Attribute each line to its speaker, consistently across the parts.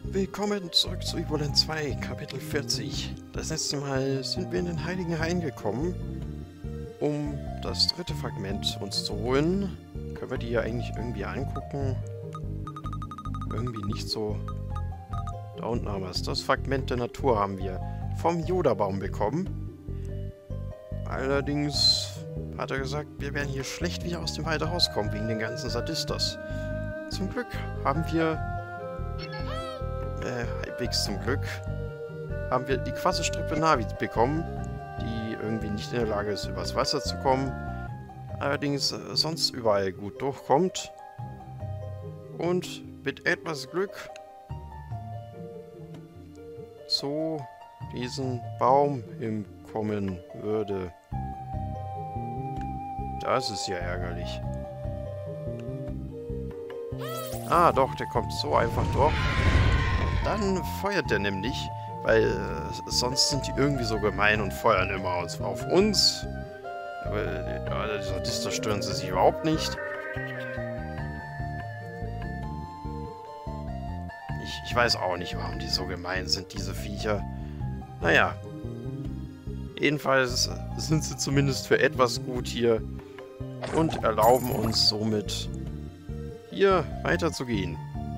Speaker 1: Willkommen zurück zu Evoland 2, Kapitel 40. Das letzte Mal sind wir in den Heiligen Hain gekommen, um das dritte Fragment uns zu holen. Können wir die ja eigentlich irgendwie angucken? Irgendwie nicht so. Da unten haben wir es. Das Fragment der Natur haben wir vom Yoda-Baum bekommen. Allerdings hat er gesagt, wir werden hier schlecht wieder aus dem Wald rauskommen, wegen den ganzen Sadistas. Zum Glück haben wir halbwegs zum Glück, haben wir die Quasselstrippe Navi bekommen, die irgendwie nicht in der Lage ist, übers Wasser zu kommen, allerdings sonst überall gut durchkommt und mit etwas Glück zu diesem Baum hinkommen würde. Das ist ja ärgerlich. Ah, doch, der kommt so einfach durch. Dann feuert der nämlich, weil sonst sind die irgendwie so gemein und feuern immer auf uns. Aber die Sadisten stören sie sich überhaupt nicht. Ich weiß auch nicht, warum die so gemein sind, diese Viecher. Naja. Jedenfalls sind sie zumindest für etwas gut hier und erlauben uns somit hier weiterzugehen.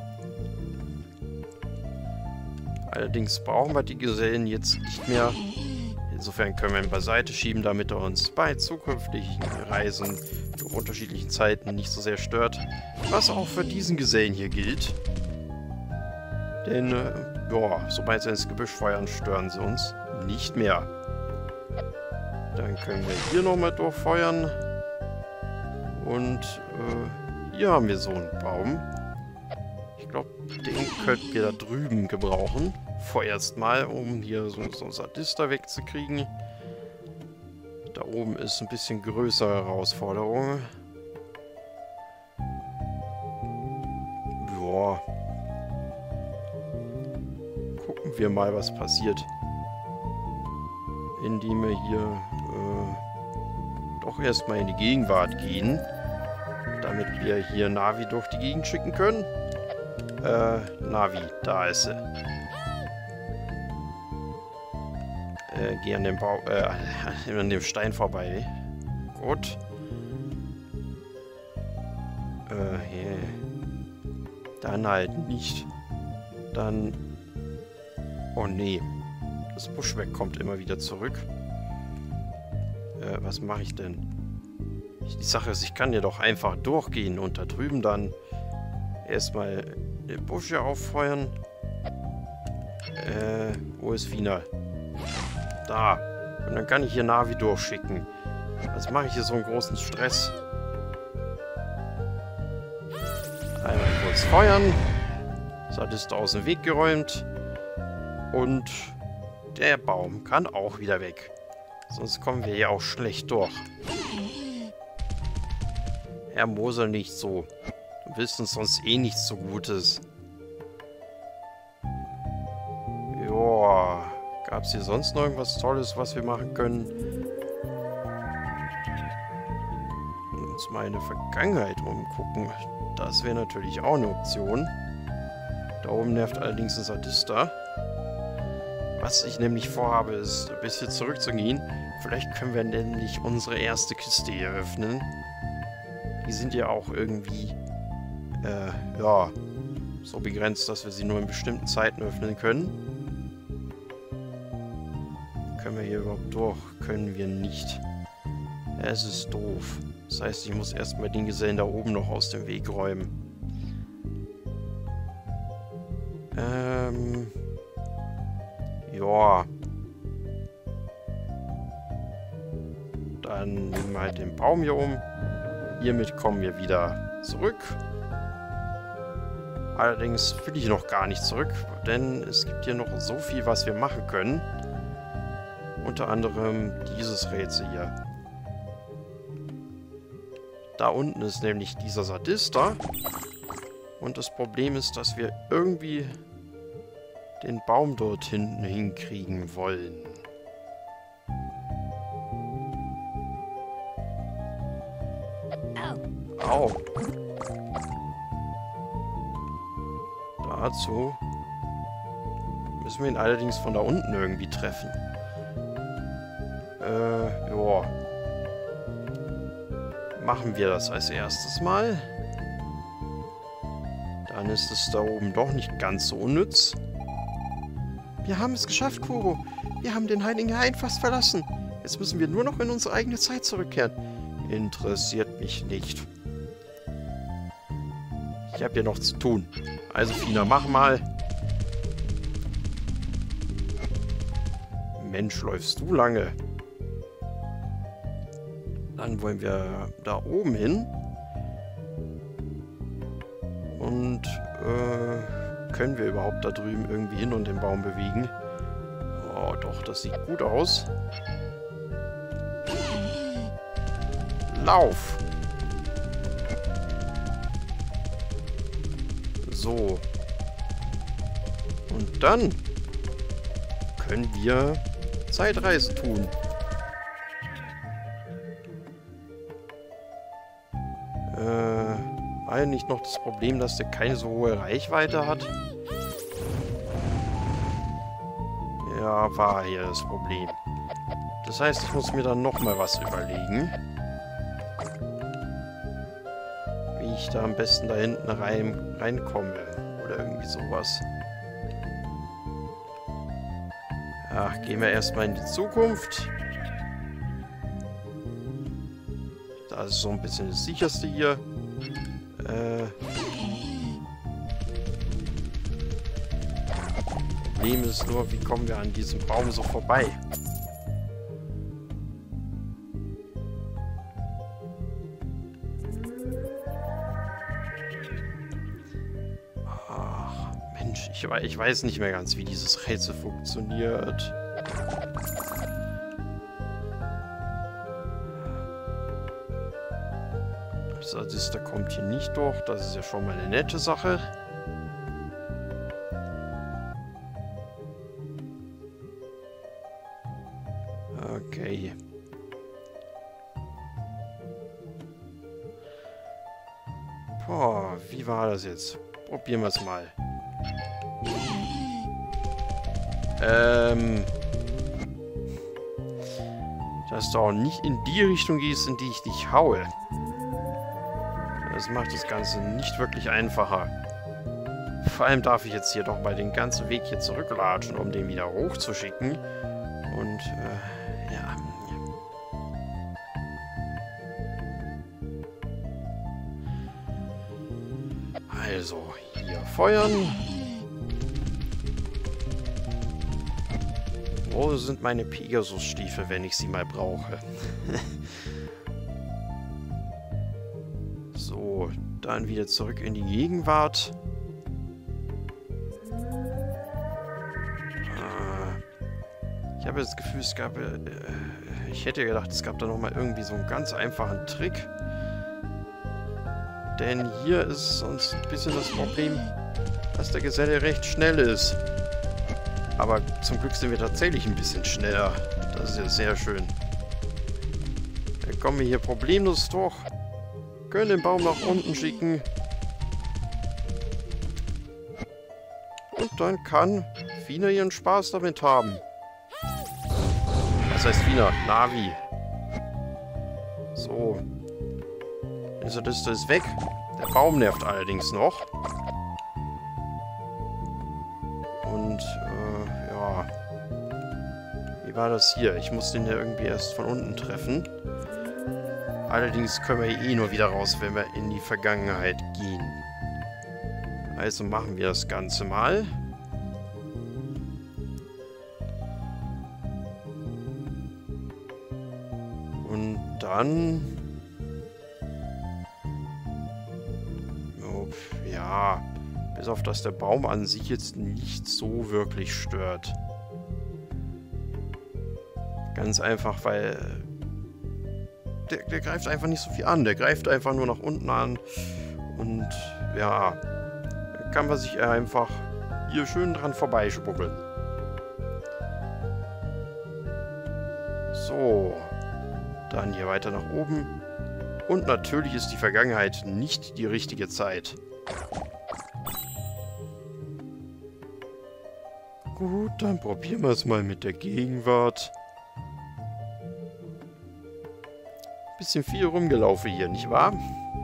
Speaker 1: Allerdings brauchen wir die Gesellen jetzt nicht mehr. Insofern können wir ihn beiseite schieben, damit er uns bei zukünftigen Reisen zu unterschiedlichen Zeiten nicht so sehr stört. Was auch für diesen Gesellen hier gilt. Denn, ja, sobald sie ins Gebüsch feuern, stören sie uns nicht mehr. Dann können wir hier nochmal durchfeuern. Und, hier haben wir so einen Baum. Ich glaube, den könnten wir da drüben gebrauchen. Vorerst mal, um hier so einen Sadista wegzukriegen. Da oben ist ein bisschen größere Herausforderung. Ja. Gucken wir mal, was passiert. Indem wir hier doch erstmal in die Gegenwart gehen. Damit wir hier Navi durch die Gegend schicken können. Navi, da ist sie. Geh an dem an dem Stein vorbei. Gut. Yeah. Dann halt nicht. Dann... Oh nee. Das Buschwerk kommt immer wieder zurück. Was mache ich denn? Die Sache ist, ich kann hier doch einfach durchgehen und da drüben dann erstmal den Busch hier auffeuern. Wo ist Wiener? Da. Und dann kann ich hier Navi durchschicken. Was mache ich hier so einen großen Stress? Einmal kurz feuern. Sadist aus dem Weg geräumt. Und der Baum kann auch wieder weg. Sonst kommen wir hier auch schlecht durch. Herr Mosel, nicht so. Du willst uns sonst eh nichts so Gutes. Joa. Gab es hier sonst noch irgendwas Tolles, was wir machen können? Uns mal in der Vergangenheit umgucken. Das wäre natürlich auch eine Option. Da oben nervt allerdings ein Sadista. Was ich nämlich vorhabe, ist, ein bisschen zurückzugehen. Vielleicht können wir nämlich unsere erste Kiste hier öffnen. Die sind ja auch irgendwie, ja, so begrenzt, dass wir sie nur in bestimmten Zeiten öffnen können. Können wir hier überhaupt durch? Können wir nicht. Es ist doof. Das heißt, ich muss erstmal den Gesellen da oben noch aus dem Weg räumen. Ja. Dann nehmen wir halt den Baum hier um. Hiermit kommen wir wieder zurück. Allerdings will ich noch gar nicht zurück, denn es gibt hier noch so viel, was wir machen können. Unter anderem dieses Rätsel hier. Da unten ist nämlich dieser Sadista. Und das Problem ist, dass wir irgendwie den Baum dort hinten hinkriegen wollen. Au. Dazu Müssen wir ihn allerdings von da unten irgendwie treffen. Ja. Machen wir das als erstes mal. Dann ist es da oben doch nicht ganz so unnütz. Wir haben es geschafft, Kuro. Wir haben den heiligen Hain fast verlassen. Jetzt müssen wir nur noch in unsere eigene Zeit zurückkehren. Interessiert mich nicht. Ich habe hier noch zu tun. Also, Fina, mach mal. Mensch, läufst du lange? Dann wollen wir da oben hin. Und, können wir überhaupt da drüben irgendwie hin und den Baum bewegen? Oh, doch, das sieht gut aus. Lauf! So. Und dann können wir Zeitreisen tun. War ja nicht noch das Problem, dass der keine so hohe Reichweite hat? Ja, war hier das Problem. Das heißt, ich muss mir dann nochmal was überlegen. Wie ich da am besten da hinten reinkomme. Oder irgendwie sowas. Ach, gehen wir erstmal in die Zukunft. Das ist so ein bisschen das Sicherste hier. Problem ist nur, wie kommen wir an diesem Baum so vorbei? Ach, Mensch, ich weiß nicht mehr ganz, wie dieses Rätsel funktioniert. Das kommt hier nicht durch. Das ist ja schon mal eine nette Sache. Okay. Boah, wie war das jetzt? Probieren wir es mal. Dass du auch nicht in die Richtung gehst, in die ich dich haue. Das macht das Ganze nicht wirklich einfacher. Vor allem darf ich jetzt hier doch mal den ganzen Weg hier zurücklatschen, um den wieder hochzuschicken. Und, ja. Also, hier feuern. Wo sind meine Pegasus-Stiefel, wenn ich sie mal brauche? So, dann wieder zurück in die Gegenwart. Ich habe das Gefühl, es gab... ich hätte gedacht, es gab da nochmal irgendwie so einen ganz einfachen Trick. Denn hier ist sonst ein bisschen das Problem, dass der Geselle recht schnell ist. Aber zum Glück sind wir tatsächlich ein bisschen schneller. Das ist ja sehr schön. Dann kommen wir hier problemlos durch. Können den Baum nach unten schicken. Und dann kann Fina ihren Spaß damit haben. Was heißt Fina? Navi. So. Also das ist weg. Der Baum nervt allerdings noch. Und, ja. Wie war das hier? Ich muss den ja irgendwie erst von unten treffen. Allerdings können wir eh nur wieder raus, wenn wir in die Vergangenheit gehen. Also machen wir das Ganze mal. Und dann... Ja, bis auf dass der Baum an sich jetzt nicht so wirklich stört. Ganz einfach, weil... Der greift einfach nicht so viel an. Der greift einfach nur nach unten an. Und ja, da kann man sich einfach hier schön dran vorbeispuckeln. So, dann hier weiter nach oben. Und natürlich ist die Vergangenheit nicht die richtige Zeit. Gut, dann probieren wir es mal mit der Gegenwart. Bisschen viel rumgelaufen hier, nicht wahr?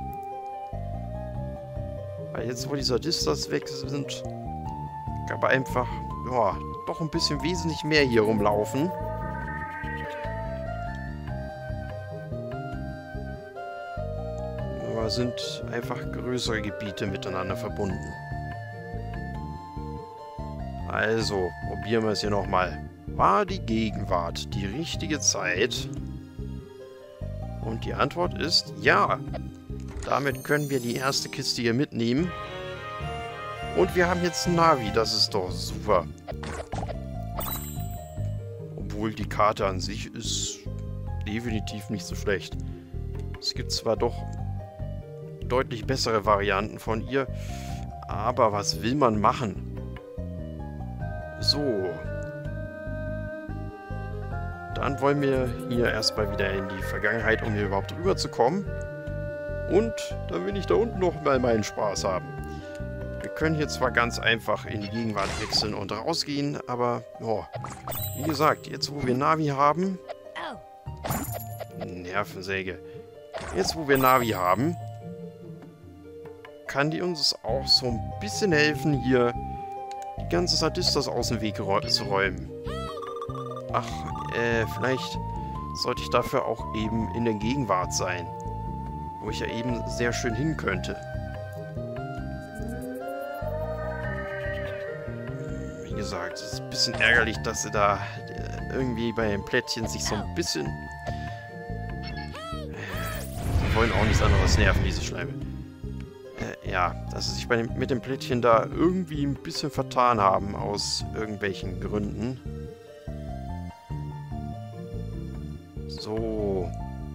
Speaker 1: Weil jetzt, wo die Sadistas weg sind, kann man einfach, ja, doch ein bisschen wesentlich mehr hier rumlaufen. Aber sind einfach größere Gebiete miteinander verbunden. Also, probieren wir es hier nochmal. War die Gegenwart die richtige Zeit? Und die Antwort ist ja. Damit können wir die erste Kiste hier mitnehmen. Und wir haben jetzt ein Navi, das ist doch super. Obwohl die Karte an sich ist definitiv nicht so schlecht. Es gibt zwar doch deutlich bessere Varianten von ihr, aber was will man machen? So. Dann wollen wir hier erstmal wieder in die Vergangenheit, um hier überhaupt rüber zu kommen. Und dann will ich da unten noch mal meinen Spaß haben. Wir können hier zwar ganz einfach in die Gegenwart wechseln und rausgehen, aber oh, wie gesagt, jetzt wo wir Navi haben... Nervensäge. Jetzt wo wir Navi haben, kann die uns auch so ein bisschen helfen, hier die ganzen Sadistas aus dem Weg zu räumen. Ach, vielleicht sollte ich dafür auch eben in der Gegenwart sein. Wo ich ja eben sehr schön hin könnte. Wie gesagt, es ist ein bisschen ärgerlich, dass sie da irgendwie bei den Plättchen sich so ein bisschen... Die wollen auch nichts anderes nerven, diese Schleime. Ja, dass sie sich mit dem Plättchen da irgendwie ein bisschen vertan haben, aus irgendwelchen Gründen. So.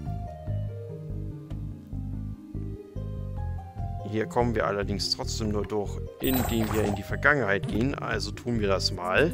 Speaker 1: Hier kommen wir allerdings trotzdem nur durch, indem wir in die Vergangenheit gehen. Also tun wir das mal.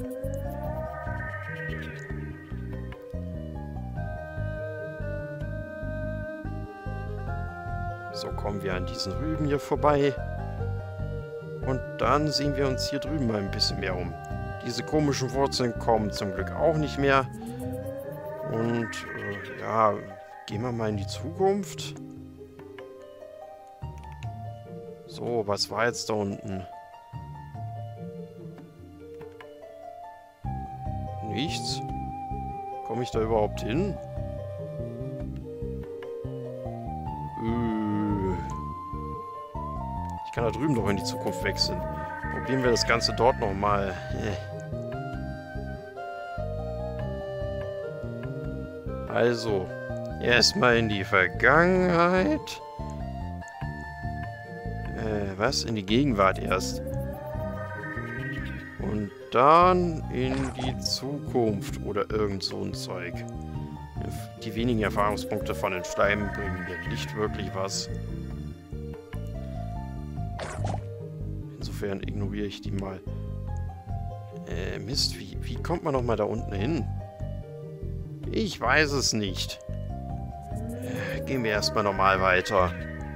Speaker 1: So kommen wir an diesen Rüben hier vorbei. Und dann sehen wir uns hier drüben mal ein bisschen mehr um. Diese komischen Wurzeln kommen zum Glück auch nicht mehr. Und ja, gehen wir mal in die Zukunft. So, was war jetzt da unten? Nichts? Komme ich da überhaupt hin? Ich kann da drüben noch in die Zukunft wechseln. Probieren wir das Ganze dort nochmal. Also, erstmal in die Vergangenheit. Was? In die Gegenwart erst. Und dann in die Zukunft oder irgend so ein Zeug. Die wenigen Erfahrungspunkte von den Schleimen bringen mir nicht wirklich was. Insofern ignoriere ich die mal. Mist, wie kommt man nochmal da unten hin? Ich weiß es nicht. Gehen wir erstmal normal weiter.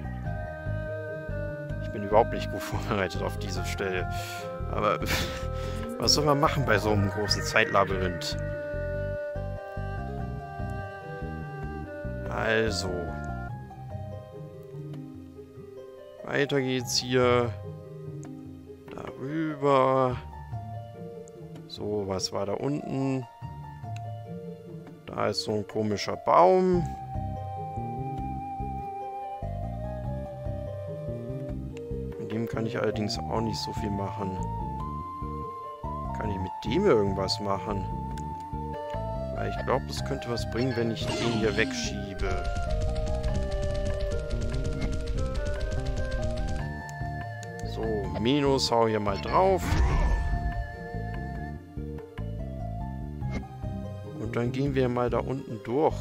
Speaker 1: Ich bin überhaupt nicht gut vorbereitet auf diese Stelle. Aber was soll man machen bei so einem großen Zeitlabyrinth? Also. Weiter geht's hier. Darüber. So, was war da unten? Da ist so ein komischer Baum. Mit dem kann ich allerdings auch nicht so viel machen. Kann ich mit dem irgendwas machen? Weil ich glaube, das könnte was bringen, wenn ich den hier wegschiebe. So, Minus, hau hier mal drauf. Und dann gehen wir mal da unten durch.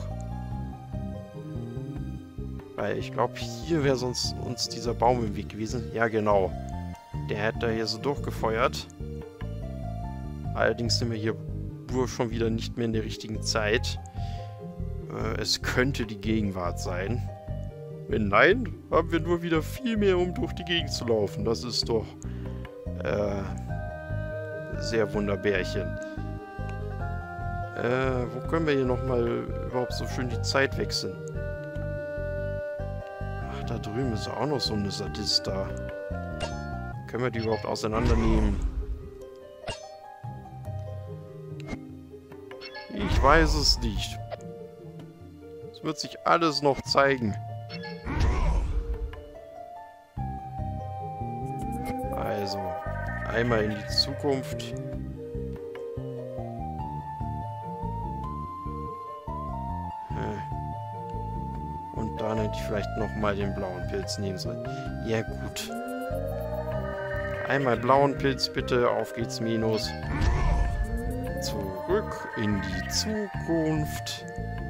Speaker 1: Weil ich glaube, hier wäre sonst uns dieser Baum im Weg gewesen. Ja, genau. Der hat da hier so durchgefeuert. Allerdings sind wir hier wohl schon wieder nicht mehr in der richtigen Zeit. Es könnte die Gegenwart sein. Wenn nein, haben wir nur wieder viel mehr, um durch die Gegend zu laufen. Das ist doch sehr Wunderbärchen. Wo können wir hier nochmal überhaupt so schön die Zeit wechseln? Ach, da drüben ist auch noch so eine Sadista. Können wir die überhaupt auseinandernehmen? Ich weiß es nicht. Es wird sich alles noch zeigen. Also, einmal in die Zukunft. Und dann hätte ich vielleicht nochmal den blauen Pilz nehmen sollen. Ja, gut. Einmal blauen Pilz, bitte. Auf geht's, Minus. Zurück in die Zukunft.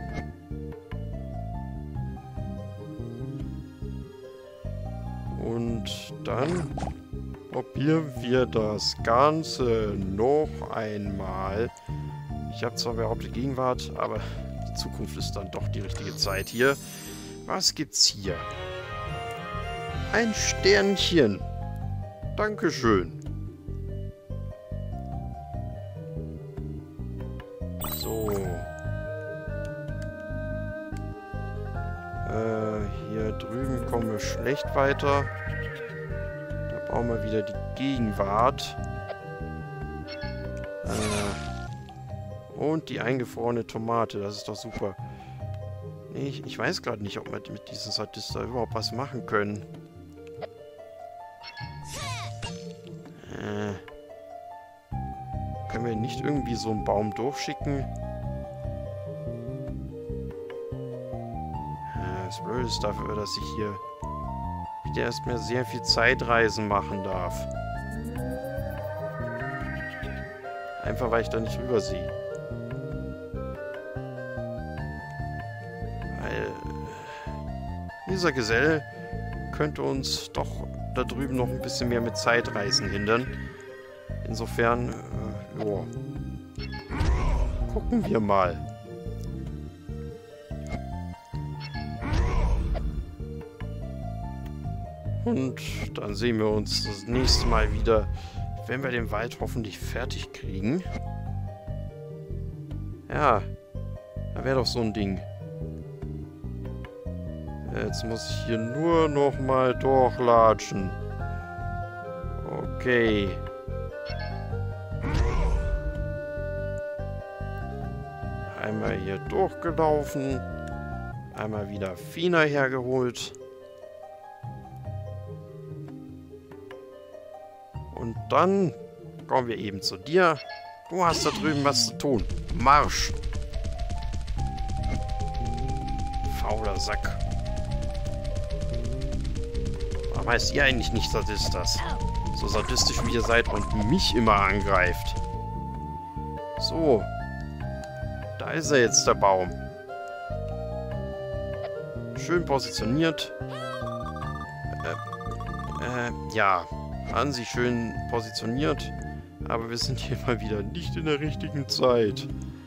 Speaker 1: Und dann probieren wir das Ganze noch einmal. Ich habe zwar behauptet Gegenwart, aber die Zukunft ist dann doch die richtige Zeit hier. Was gibt's hier? Ein Sternchen. Dankeschön. So. Hier drüben kommen wir schlecht weiter. Da brauchen wir wieder die Gegenwart. Und die eingefrorene Tomate. Das ist doch super. Nee, ich weiß gerade nicht, ob wir mit diesen Sadista überhaupt was machen können. Können wir nicht irgendwie so einen Baum durchschicken? Das Blöde ist dafür, dass ich hier wieder erstmal sehr viel Zeitreisen machen darf. Einfach, weil ich da nicht rüber sehe. Weil dieser Gesell könnte uns doch da drüben noch ein bisschen mehr mit Zeitreisen hindern. Insofern, ja. Gucken wir mal. Und dann sehen wir uns das nächste Mal wieder, wenn wir den Wald hoffentlich fertig kriegen. Ja, da wäre doch so ein Ding. Jetzt muss ich hier nur noch mal durchlatschen. Okay. Einmal hier durchgelaufen. Einmal wieder Fina hergeholt. Und dann kommen wir eben zu dir. Du hast da drüben was zu tun. Marsch! Fauler Sack. Warum heißt ihr eigentlich nicht Sadistas? So sadistisch wie ihr seid und mich immer angreift. So. Da ist er jetzt, der Baum. Schön positioniert. Ja. An sich schön positioniert. Aber wir sind hier mal wieder nicht in der richtigen Zeit.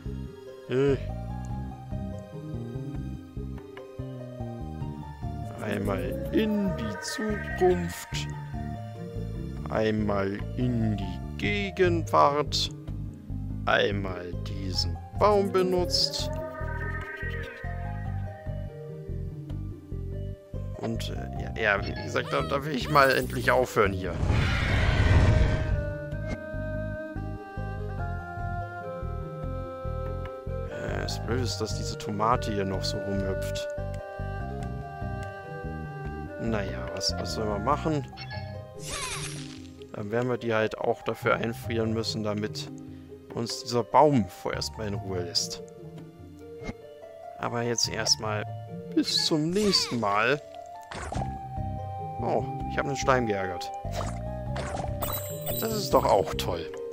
Speaker 1: Einmal in die Zukunft. Einmal in die Gegenwart. Einmal diesen Baum benutzt. Und ja, wie gesagt, da will ich mal endlich aufhören hier. Das Blöde ist, dass diese Tomate hier noch so rumhüpft. Naja, was sollen wir machen? Dann werden wir die halt auch dafür einfrieren müssen, damit uns dieser Baum vorerst mal in Ruhe lässt. Aber jetzt erstmal bis zum nächsten Mal. Oh, ich habe einen Schleim geärgert. Das ist doch auch toll.